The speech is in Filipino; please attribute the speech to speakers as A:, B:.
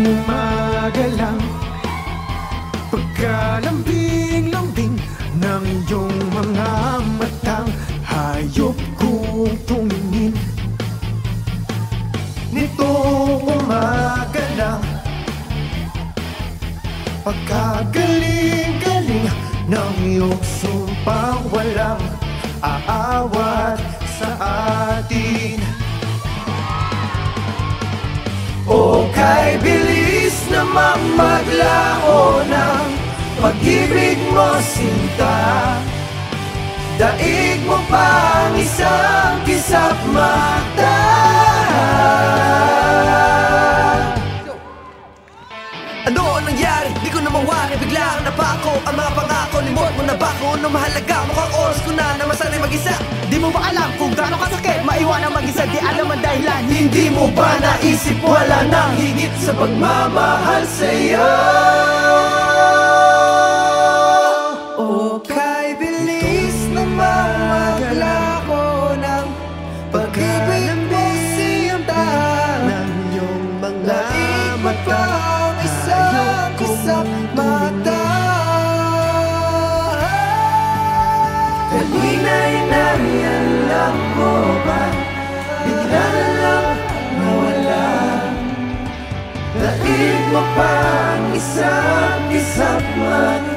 A: umaga lang, pagkalambing-lambing ng iyong mga matang, hayop kong tumingin. Nitong umaga lang, pagkagaling-galing ng iyong sumpang walang aawat sa atin. O kay bilis namang maglaho ng pag-ibig mo, sinta. Daig mo pang isang kisap mata. Ano ang nangyari? Di ko na mawari. Bigla na pa ako, ang mga pangako. Limot mo na ba ko? Ano mahalaga? Mukhang oras ko na masanay mag-isa.
B: Di mo ba alam kung gaano kasakit maiwanan mag-isa? Di alam ang dahilan.
A: Hindi mo ba naisip wala nang higit sa pagmamahal sa'yo? O kay bilis namang maglako ng pag-ibig mo, sinta ng iyong mga mata, isang kisap mata. Kanina'y narialam mo ba? Bigla na lang nawala. Daig mo pang isang kisap mata.